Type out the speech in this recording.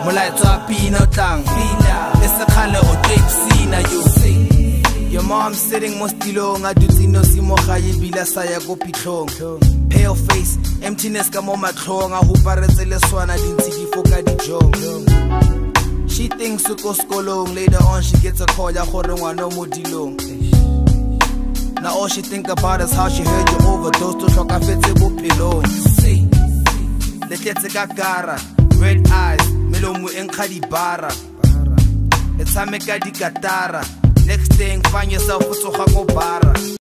Your mom sitting most tilong a dutino simo gae bila sa ya go pitlong. Pale face, emptiness ka mo matlhong a huparetse le swana dintsi di foka dijong. She thinks to go skolong, later on she gets a call ya gore ngwana mo dilong. Now all she think about is how she heard you overdose to tlhokafetse bophelong. Le tletse ka gara, red eyes, melomo e nkga dibara. Le tshameka dikatara. Next thing, find yourself with so bara.